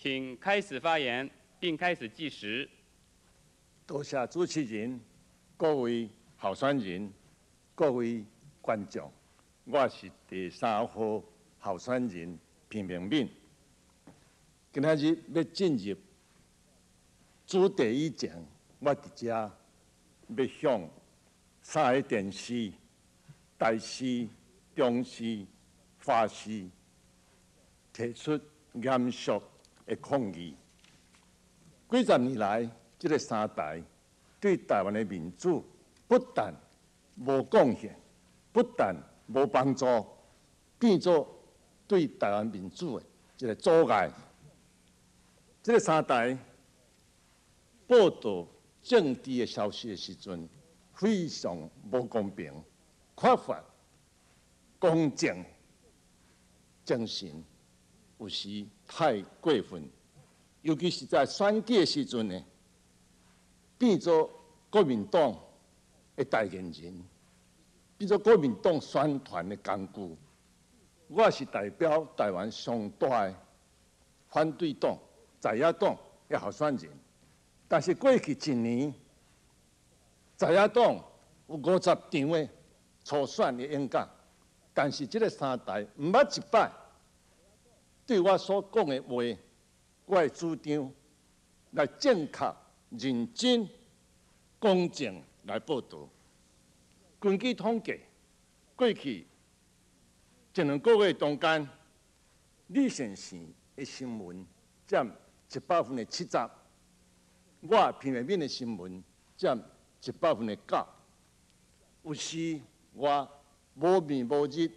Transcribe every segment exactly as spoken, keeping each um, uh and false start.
请开始发言，并开始计时。 多谢主持人、各位候选人、各位观众，我是第三号候选人平明敏。今仔日要进入主题以前，我伫遮要向三个电视、大视、中视、华视提出严肃的抗议。几十年来，这个三台对台湾的民主不但无贡献，不但无帮助，变作对台湾民主的一个阻碍。这个三台报道政治的消息的时阵，非常无公平，缺乏公正精神，有时太过分。尤其是在选举的时阵呢，变做国民党的代言人，变做国民党宣传的工具。我是代表台湾上大的反对党在野党的候选人，但是过去一年，在野党有五十场的初选的演讲，但是这个三台毋捌一摆对我所讲的话，我的主张来正确、认真、公正来报道。根据统计，过去一两个月中间，李县市的新闻占一百分的七十，我平面面的新闻占一百分的九。有时我无面无日，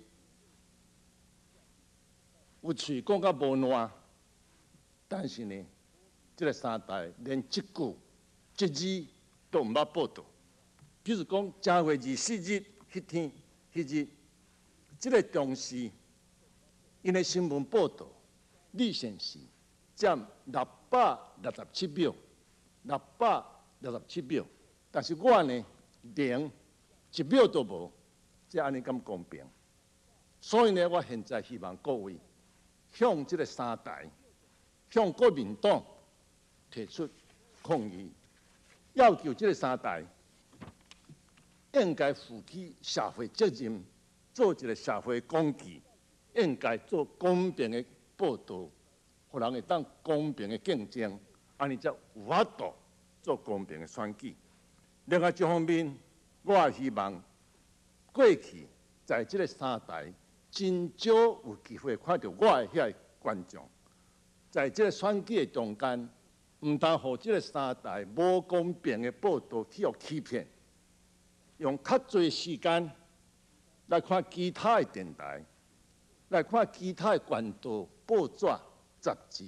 有喙讲甲无烂。但是呢，这个三台连一句、一字都毋捌报道。比如讲，正月二四日迄天、迄日，这个中视因的新闻报道，李县市占六百六十七秒，六百六十七秒。但是我呢，连一秒都无，这安尼咁公平。所以呢，我现在希望各位向这个三台。向国民党提出抗议，要求这个三台应该负起社会责任，做一个社会公义，应该做公平的报道，互人会当公平的竞争，安尼才有法度做公平的选举。另外一方面，我也希望过去在这个三台真少有机会看到我的遐观众。在这个选举的中间，唔当互这个三台无公平的报道去互欺骗，用较侪时间来看其他的电台，来看其他的管道、报纸、杂志，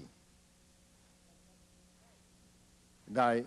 来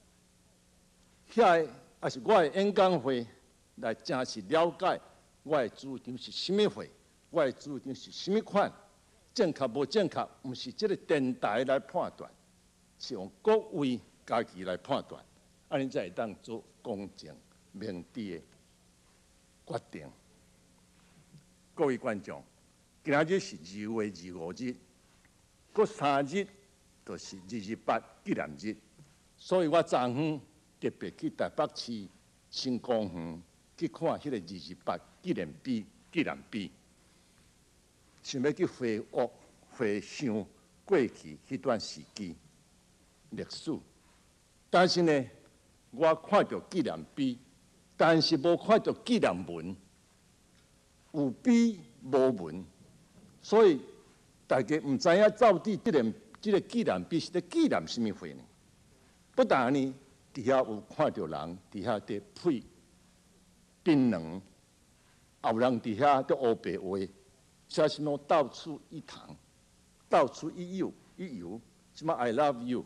遐也是我的演讲会，来真实了解我的主张是甚物货，我的主张是甚物款。正确无正确，毋是这个电台来判断，是用各位家己来判断，安尼才会当做公正、明智的决定。各位观众，今仔日是二月二五日，过三日就是二二八纪念日，所以我昨昏特别去台北市新光园去看迄个二二八纪念碑、纪念碑。想要去回忆、回想过去迄段时期历史，但是呢，我看到纪念碑，但是无看到纪念文，有碑无文，所以大家唔知影到底这个这个纪念碑是咧纪念什么货呢？不但呢，底下有看到人底下在配槟榔，也有人底下在黑白话。写什么到处一堂，到处一游一游，什么 I love you，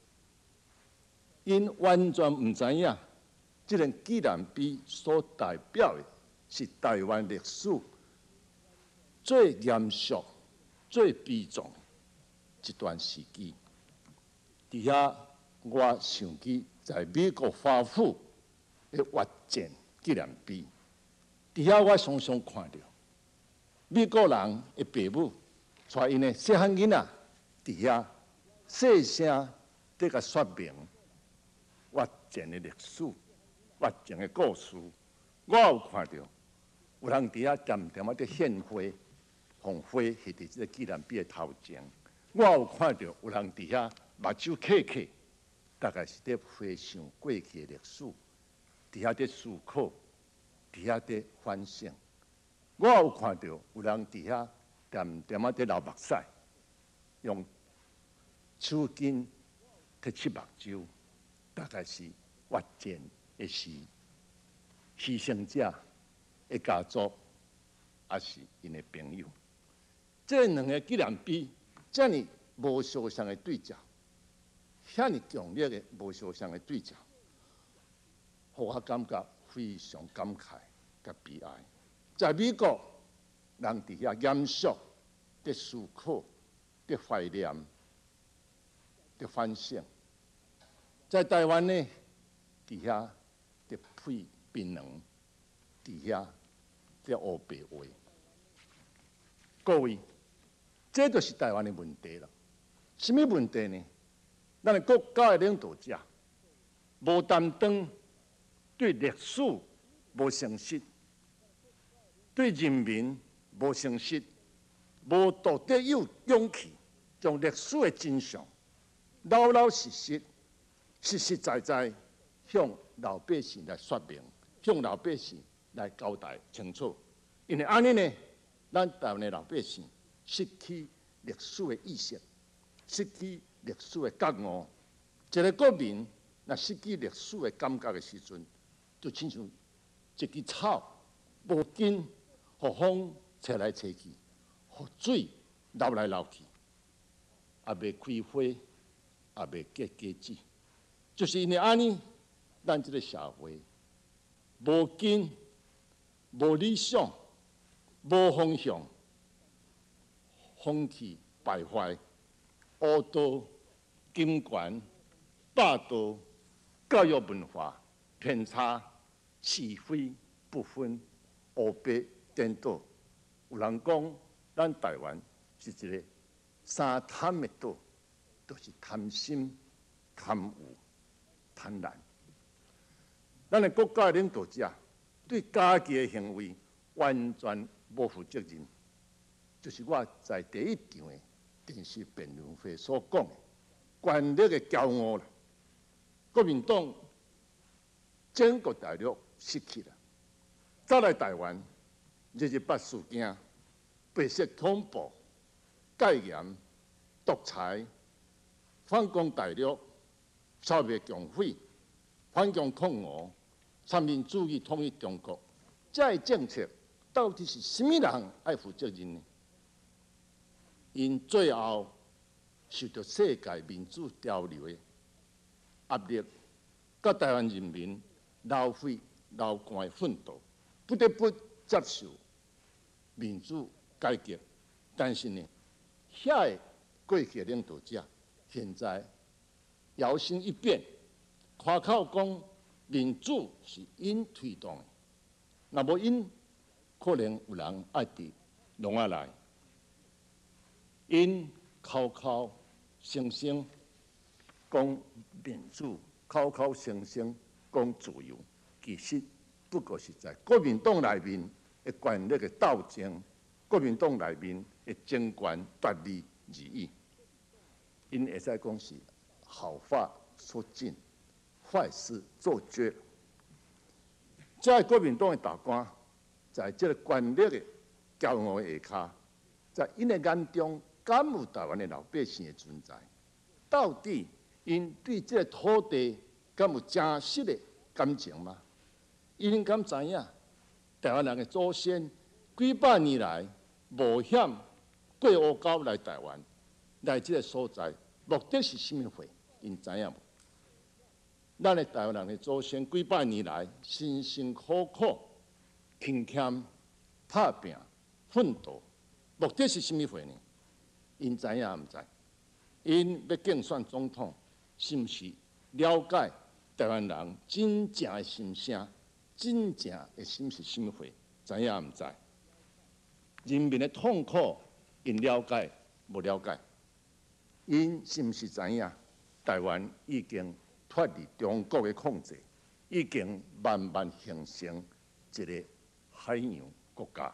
因完全唔知影，这个纪念碑所代表的是台湾历史最严肃、最悲壮一段时期。伫遐，我想起在美国华府的越战纪念碑，伫遐我常常看到。美国人的父母带因的细汉囡仔伫遐细声在甲说明我前的历史、我前的故事。我有看到有人伫遐点点啊，伫献花，红花翕伫即个纪念碑的头前。我有看到有人伫遐目睭揢揢，大概是伫回想过去的历史，伫遐伫思考，伫遐伫反省。我有看到有人伫遐点点啊，伫流目屎，用手巾摕拭目睭，大概是越战的是牺牲者的家族，也是因的朋友。这两个纪念碑，这么无相像的对照，遐尼强烈的无相像的对照，互我感觉非常感慨甲悲哀。在美国，人伫遐严肃伫思考、伫怀念、伫反省；在台湾呢，伫遐伫配槟榔，伫遐伫乌白话。各位，这就是台湾的问题了。什么问题呢？咱的国家的领导者无担当，对历史无诚实，对人民无诚实，无道德有勇气，将历史的真相老老实实、实实在在向老百姓来说明，向老百姓来交代清楚。因为安尼呢，咱台湾的老百姓失去历史的意识，失去历史的觉悟。一个国民若失去历史的感觉的时阵，就亲像一枝草无根，互风吹来吹去，互水流来流去，也未开花，也未结果子。就是因为安尼，咱这个社会无根、无理想、无方向，风气败坏，恶道、金权、霸道、教育文化偏差、是非不分、黑白颠倒。有人讲，咱台湾是一个三贪的岛，就是贪心、贪污、贪婪。咱的国家的领导者对家己的行为完全无负责任，就是我在第一场的电视辩论会所讲的权力的骄傲啦。国民党整个大陆失去了，再来台湾日日八事件、白色恐怖、戒严、独裁、反攻大陆、消灭共匪、反共抗俄、三民主义统一中国，这政策到底是什么人爱负责任呢？因最后受到世界民主潮流的压力，甲台湾人民流血流汗的奋斗，不得不接受民主改革。但是呢，遐个过去的领导者现在摇身一变，夸口讲民主是因推动的，若无因，可能有人爱伫笼仔内。因口口声声讲民主，口口声声讲自由，其实不过是在国民党内面的权力的斗争，国民党内面的争权夺利而已。因会使讲是好话说尽，坏事做绝。在国民党的大官，在这个权力的骄傲的下骹，在因的眼中，敢有台湾的老百姓的存在？到底因对这个土地敢有真实的感情吗？因敢知影台湾人的祖先几百年来冒险过乌沟来台湾，来这个所在，目的是甚么货？因知影无？咱的台湾人的祖先几百年来辛辛苦苦、勤俭、打拼、奋斗，目的是甚么货呢？因知影也毋知？因要竞选总统，是毋是了解台湾人真正的心声？真正的心是什么货？知影也毋知？人民的痛苦，因了解无了解？ 因是毋是知影台湾已经脱离中国的控制，已经慢慢形成一个海洋国家。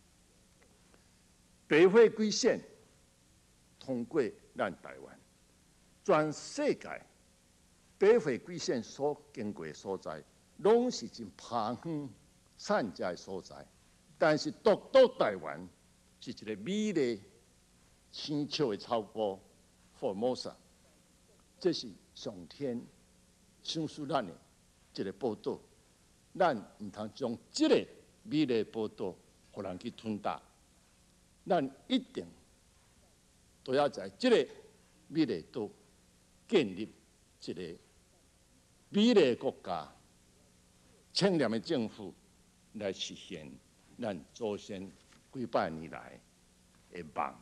白花归线通过咱台湾，全世界白花归线所经过的所在，拢是真偏远、产值的所在。但是独独台湾是一个美丽、清澈的草坡 Formosa， 这是上天赏赐咱的一个宝岛。咱唔通将这个美丽的宝岛互人去吞踏，咱一定都要在这个美丽岛建立一个美丽的国家、清廉的政府，来实现咱祖先几百年来的梦。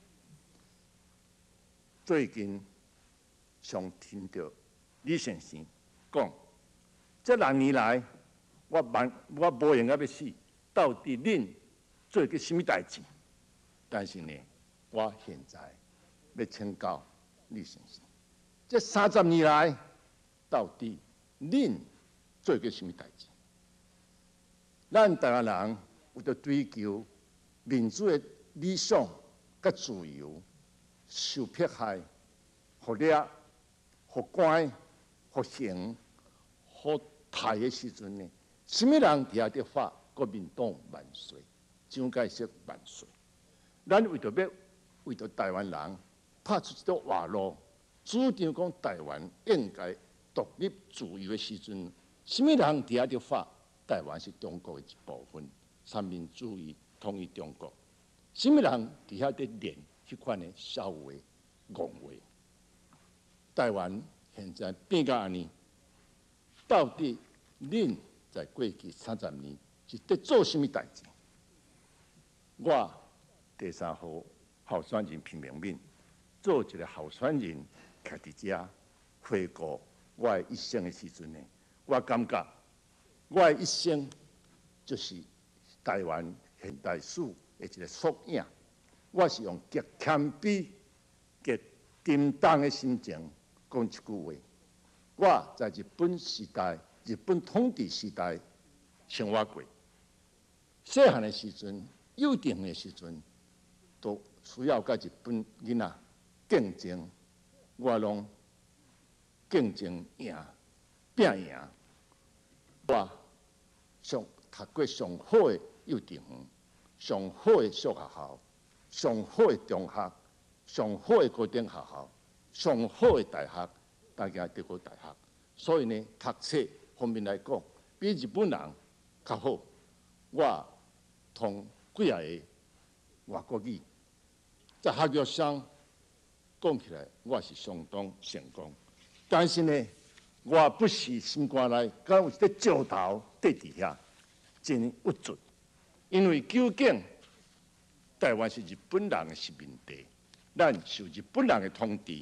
最近常听到李先生讲，这六年来，我万我无闲到要死，到底恁做个什么代志？但是呢，我现在要请教李先生，这三十年来，到底恁做个什么代志？咱台湾人为着追求民主的理想、甲自由，受迫害、互掠、互关、互刑、互杀的时阵呢，什么人伫遐得法？国民党万岁，蒋介石万岁！咱为着要为着台湾人拍出一条活路，主张讲台湾应该独立自由的时阵，什么人伫遐得法？台湾是中国的一部分，三民主义统一中国。什么人伫遐得练迄款的笑话、戆话？台湾现在变到安尼，到底恁在过去三十年是在做什么代志？我第三号候选人平明敏，做一个候选人，徛伫遮回顾我的一生的时阵呢，我感觉我的一生就是台湾现代史的一个缩影。我是用极谦卑、极沉重的心情讲一句话：我在日本时代、日本统治时代生活过。细汉的时阵、幼稚的时阵，都需要甲日本囡仔竞争，我拢竞争赢、拼赢。我上读过上好的幼稚园、上好的小学校、上好的中学、上好的高等学校、上好的大学，大家得过大学。所以呢，读册方面来讲，比日本人较好。我通几啊个外国语，在学业上讲起来，我是相当成功。但是呢，我不是心肝内，敢有一个石头缀伫遐，真郁卒。因为究竟台湾是日本人的殖民地，咱受日本人的统治，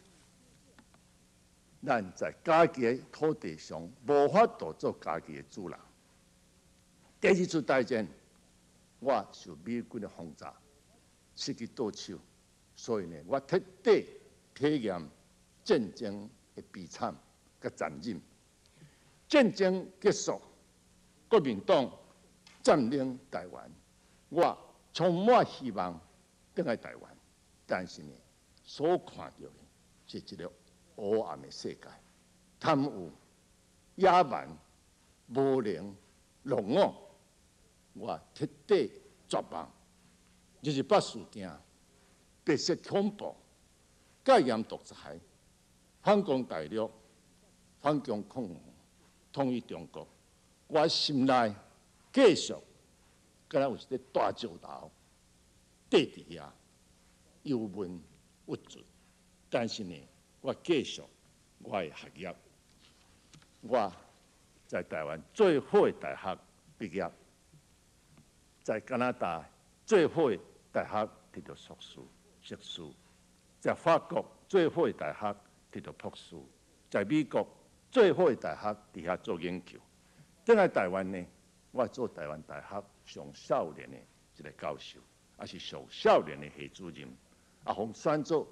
咱在家己的土地上无法度做家己的主人。第二次大战，我受美军的轰炸，失去舵手，所以呢，我彻底体验战争的悲惨甲残忍。战争结束，国民党占领台湾，我充满希望回来台湾，但是呢，所看到的是一个黑暗的世界，贪污、野蛮、无能、狼我。我彻底绝望，就是把事件、白色恐怖、戒严独裁、反攻大陆、反攻抗洪、统一中国，我心内继续，敢若有一个大石头缀伫遐，忧闷郁卒。但是呢，我继续我的学业，我在台湾最好的大学毕业。在加拿大最好的大学摕到硕士、硕士；在法国最好的大学摕到博士；在美国最好的大学伫遐做研究。等来台湾呢，我做台湾大学上少年的一个教授，也是上少年的系主任，也互选做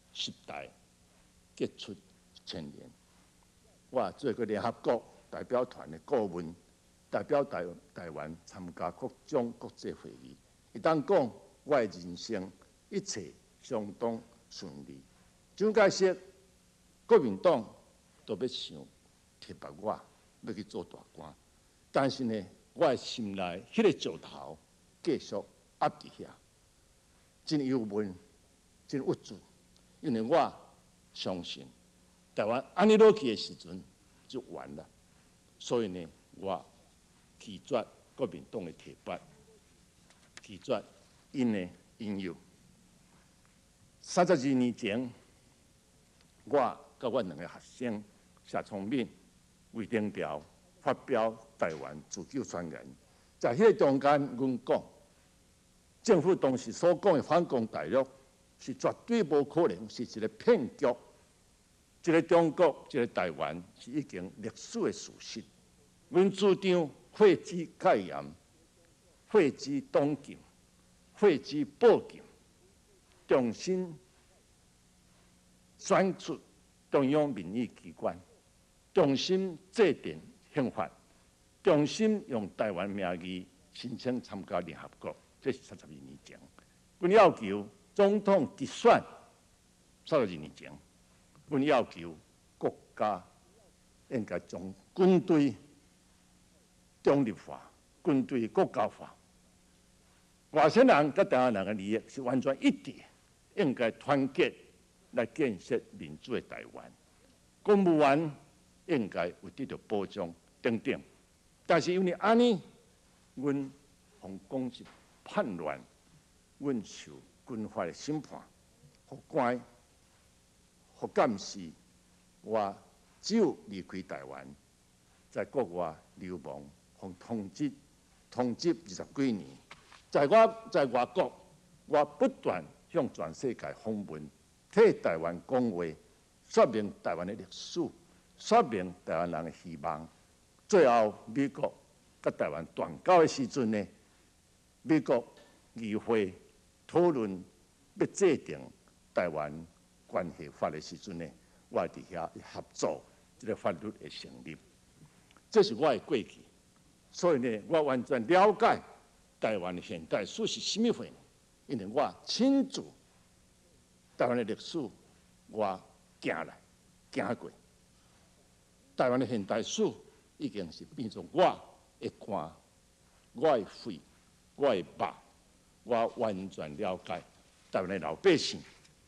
十大杰出青年。我做过联合国代表团的顾问，代表台台湾参加各种国际会议。会当讲，我的人生一切相当顺利。蒋介石、国民党都要想提拔我，要去做大官，但是呢，我的心内迄个石头继续压伫遐，真忧闷，真无助，因为我相信台湾安尼落去的时阵就完了，所以呢，我拒绝国民党的提拔，拒绝因的引诱。三十二年前，我甲我两个学生谢聪敏、魏登潮发表台湾自救宣言，在迄个中间，阮讲，政府当时所讲的反攻大陆是绝对无可能，是一个骗局。一个中国，一个台湾是已经历史的事实。阮主张废止戒严，废止党禁，废止报禁，重新选出中央民意机关，重新制定宪法，重新用台湾名义申请参加联合国。这是三十二年前。阮要求总统直选，三十二年前。阮要求国家应该将军队中立化、军队国家化。外省人甲台湾人的利益是完全一致，应该团结来建设民主的台湾。公务员应该有得到保障等等。但是因为安尼，阮防攻是叛乱，阮受军法的审判，互关。互监视，我只有离开台湾，在国外流亡，互通缉，通缉二十几年。在我在外国，我不断向全世界访问，替台湾讲话，说明台湾的历史，说明台湾人的希望。最后，美国甲台湾断交的时阵呢，美国议会讨论要制定台湾关系法的时阵呢，我伫遐合作，这个法律会成立。这是我的过去，所以呢，我完全了解台湾的现代史是什么货，因为我亲自台湾的历史，我行来行过。台湾的现代史已经是变成我的肝、我的肺、我的肉，我完全了解台湾的老百姓。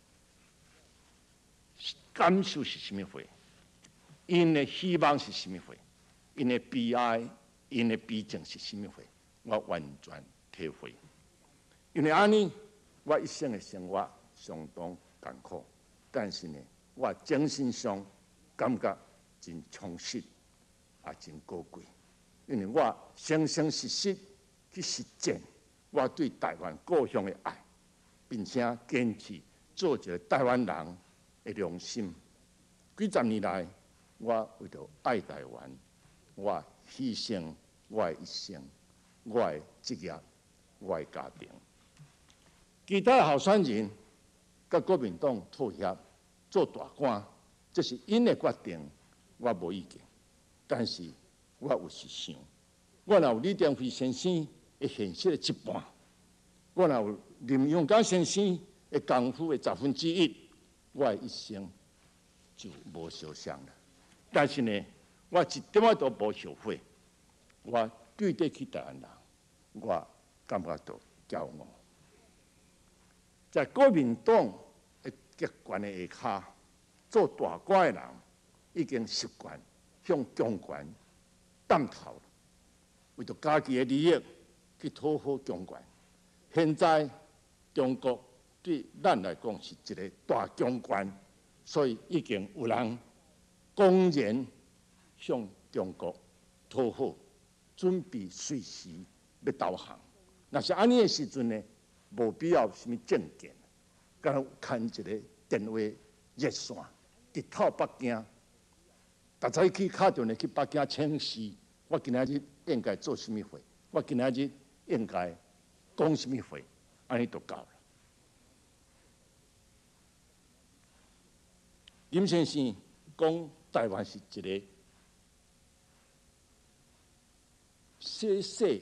感受是什么货？因的希望是什么货？因的悲哀、因的悲情是什么货？我完全体会。因为安尼，我一生的生活相当艰苦，但是呢，我精神上感觉真充实，也真高贵。因为我生生实实去实践我对台湾故乡的爱，并且坚持做一个台湾人的良心。几十年来，我为了爱台湾，我牺牲我的一生，我的职业，我的家庭。其他候选人甲国民党妥协做大官，这是因的决定，我无意见。但是我有时想，我若有李登辉先生的现实的一半，我若有林永刚先生的功夫的十分之一，我的一生就无受伤了。但是呢，我一点仔都无后悔。我对得起台湾人，我感觉到骄傲。在国民党的集权的下骹，做大官的人已经习惯向强权探头，为着家己的利益去讨好强权。现在中国对咱来讲是一个大强权，所以已经有人公然向中国讨好，准备随时要投降。若是安尼的时阵呢，无必要什么证件，敢若牵一个电话热线，直透北京。逐早起敲电话去北京请示，我今仔日应该做什么货，我今仔日应该讲什么话，安尼就够了。 林先生讲台湾是一个小小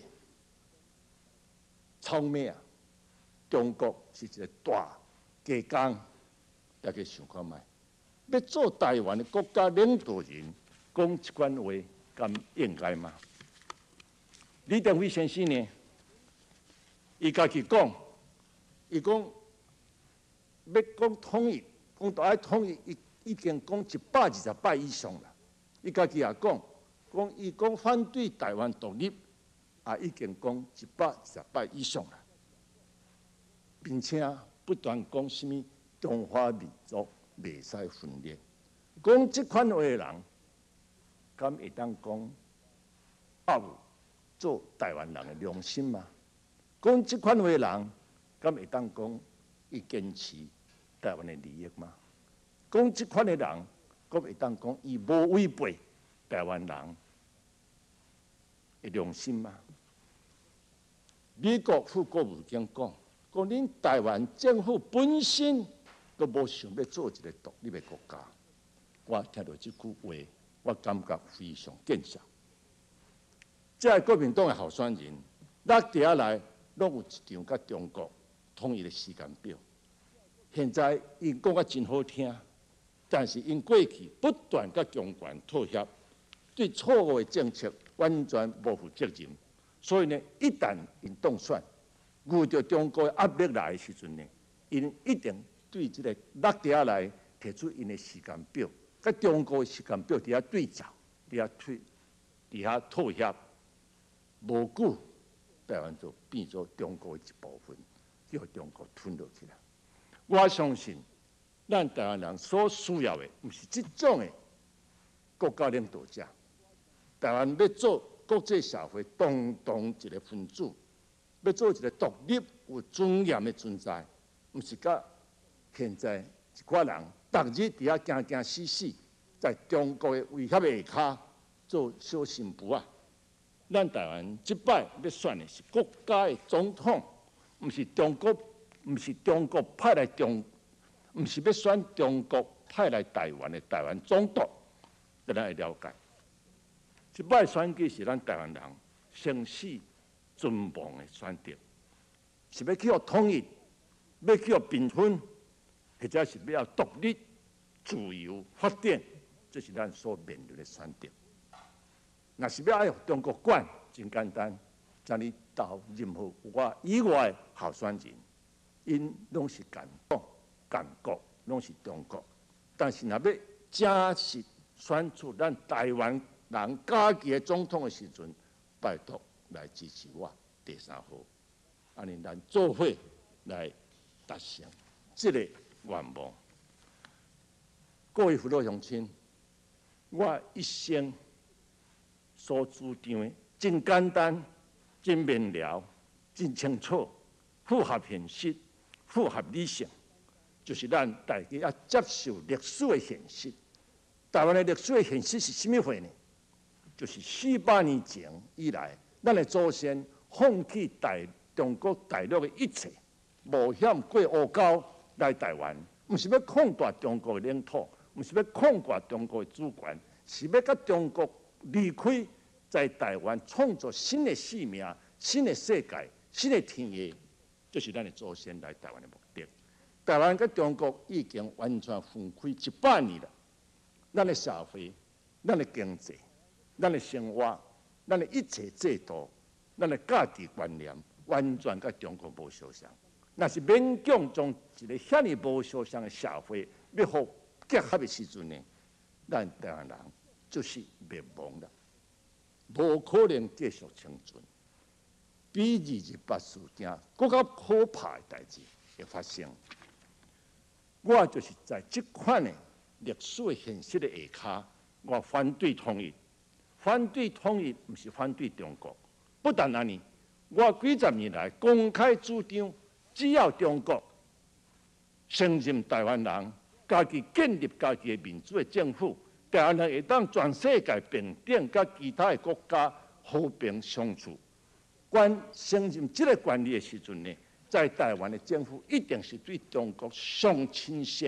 草莓啊，中国是一个大加工，大家想看卖，要做台湾的国家领导人，讲这款话，敢应该吗？李登辉先生呢，伊家己讲，伊讲要讲统一，讲到爱统一，伊已经讲一百二十摆以上啦。伊家己也讲，讲伊讲反对台湾独立，也已经讲一百二十摆以上啦，并且不断讲什么中华民族袂使分裂，讲这款话的人，敢会当讲有做台湾人的良心吗？讲这款话的人，敢会当讲伊坚持台湾的利益吗？讲这款的人，敢会当讲伊无违背台湾人的良心吗？美国副国务卿讲，讲恁台湾政府本身都无想要做一个独立的国家。我听到这句话，我感觉非常见笑。这国民党的候选人，落地下来，拢有一张甲中国统一的时间表。现在因讲啊真好听，但是因过去不断甲强权妥协，对错误的政策完全无负责任。所以呢，一旦因当选，遇到中国的压力来的时阵呢，因一定对这个落地下来提出因的时间表，甲中国的时间表伫遐对照，伫遐推，伫遐妥协。无久，台湾就变做中国的一部分，叫中国吞落去了。我相信，咱台湾人所需要的，毋是这种的国家领导者。台湾要做国际社会当当一个分子，要做一个独立有尊严的存在，毋是甲现在一寡人，逐日伫遐惊惊死死，在中国的威胁下骹做小心腹啊！咱台湾即摆要选的是国家的总统，毋是中国，毋是中国派来中，毋是要选中国派来台湾的台湾总统，咱会了解。即摆选举是咱台湾人生死存亡的选择，是要去互统一，要去互平分，或者是要独立、自由发展，这是咱所面对的选择。若是要爱中国管，真简单，将你投任何我以外的候选人，因拢是干党、干国，拢是中国。但是若要正式选出咱台湾人家己的总统的时阵，拜托来支持我第三号，安尼咱做伙来达成这个愿望。各位父老乡亲，我一生所主张的真简单、真明了、真清楚，符合现实、符合理性，就是咱大家要接受历史的现实。台湾的历史的现实是什么货呢？就是四百年前以来，咱的祖先放弃大中国大陆的一切，冒险过乌沟来台湾，不是要扩大中国的领土，不是要扩大中国的主权，是要甲中国离开，在台湾创造新的生命、新的世界、新的天野，这是咱的祖先来台湾的目的。台湾跟中国已经完全分开一百年了，咱的社会、咱的经济、咱的生活、咱的一切制度、咱的价值观念，完全跟中国无相像。若是勉强将一个遐尼无相像的社会要互结合的时阵呢，咱台湾人就是灭亡了。无可能继续生存，比二二八事件更加可怕的代志会发生。我就是在这款的历史的现实的下骹，我反对统一。反对统一不是反对中国，不但安尼，我几十年来公开主张，只要中国承认台湾人家己建立家己的民主的政府。台湾人会当全世界平等，甲其他的国家和平相处。关承认这个权利的时阵呢，在台湾的政府一定是对中国上亲善、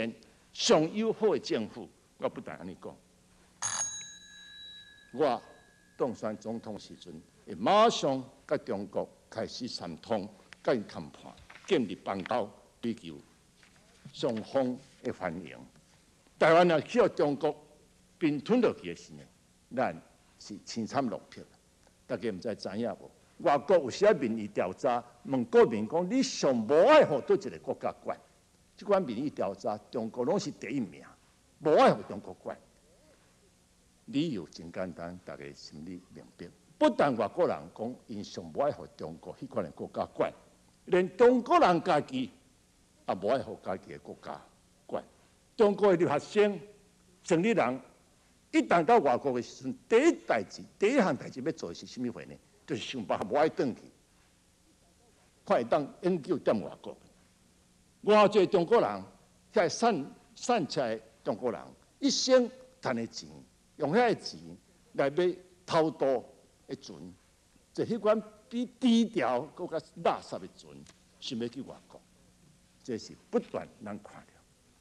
上友好的政府。我不但安尼讲，我当选总统时阵，会马上甲中国开始谈通、甲因谈判，建立邦交，追求双方的繁荣。台湾若需要中国并吞落去的时候，咱是青惨落魄。大家毋知知影无？外国有时啊民意调查问国民讲：你上无爱互倒一个国家管？即款民意调查，中国拢是第一名，无爱互中国管。理由真简单，大家心里明白。不但外国人讲因上无爱互中国迄款的国家管，连中国人家己也无爱互家己的国家管。中国的留学生、生理人，一旦到外国的时阵，第一代志、第一项代志要做的是甚物货呢？就是想办法无爱转去，看会当永久踮外国。偌侪中国人，遐散散出来中国人，一生赚的钱，用遐个钱来买偷渡的船，就迄款比低调更较垃圾的船，想要去外国，这是不断咱看到。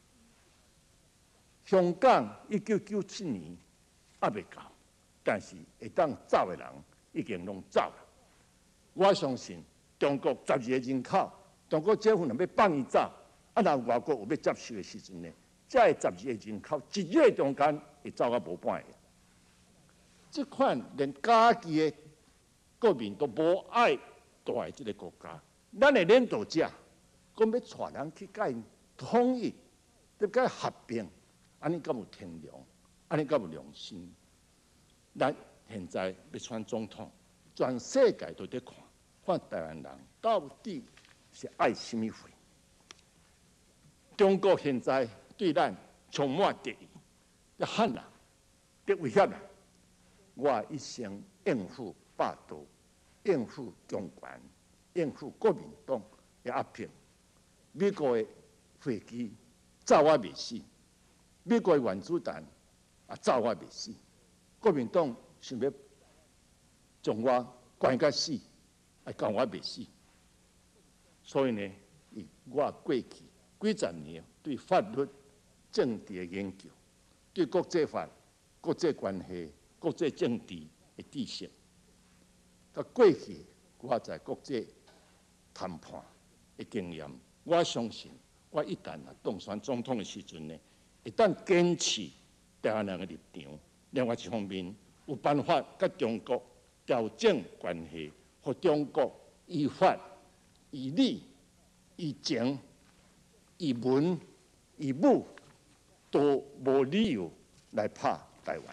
香港一九九七年还未到，但是会当走的人已经拢走了。我相信中国十二个人口，中国政府若要放伊走，啊，若外国有要接受的时阵呢，这十二个人口一月中间会走到无半个。这款连家己的国民都无爱带的这个国家，咱的领导者讲要带人去甲因统一，要甲合并。安尼敢有天良？安尼敢有良心？咱现在要选总统，全世界都在看，看台湾人到底是爱什么货？中国现在对咱充满敌意，要汉人，要威胁人。我一生应付霸道，应付强权，应付国民党的压迫。美国的飞机走我未死。美国的原子弹啊，走我未死，国民党想要将我关到死，啊，关我未死。所以呢，我过去几十年对法律、政治的研究，对国际法、国际关系、国际政治的知识，甲过去我在国际谈判的经验，我相信我一旦啊当选总统的时阵呢。一旦坚持台湾人的立场，另外一方面有办法甲中国调整关系，和中国依法、依理、依情、依文、依武，都无理由来拍台湾。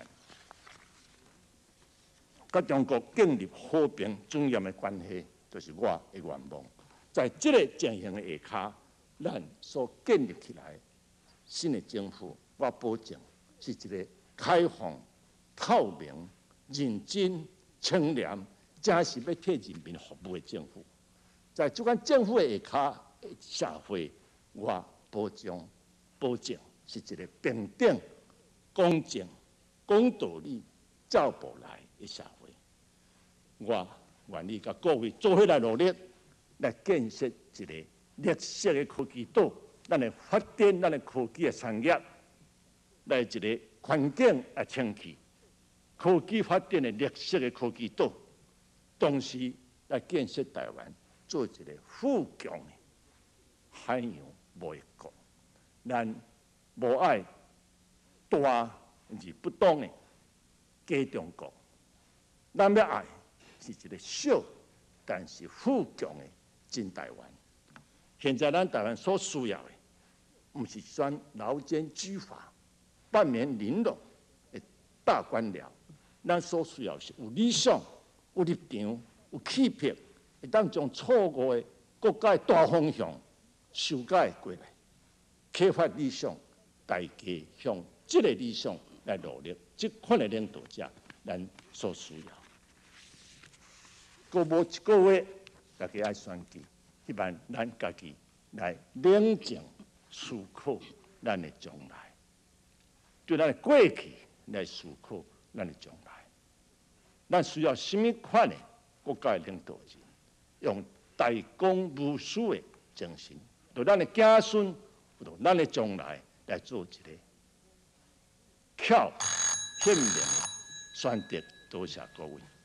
甲中国建立和平尊严的关系，就是我的愿望。在这个情形的下骹，咱所建立起来。新的政府，我保证是一个开放、透明、认真、清廉，真是要替人民服务的政府。在这款政府的下骹社会，我保障、保证是一个平等、公正、讲道理、照步来的社会。我愿意甲各位做伙来努力，来建设一个绿色的科技岛。咱来发展咱的科技的产业，来一个环境啊清气，科技发展的绿色的科技岛，同时来建设台湾做一个富强的海洋贸易国。咱无爱大而不当的假中国，咱要爱是一个小但是富强的真台湾。现在咱台湾所需要的。不是选劳监居法、半面玲珑的大官僚，咱所需要是有理想、有立场、有气魄，会当将错误的国家的大方向修改过来，启发理想，大家向这个理想来努力。这款的领导者，咱所需要。过无一个月，大家爱选举，希望咱家己来冷静。思考咱的将来，对咱的过去来思考咱的将来。咱需要什么款的国家的领导人，用大公无私的精神，对咱的子孙，对咱的将来来做一个巧、巧妙的选择。多谢各位。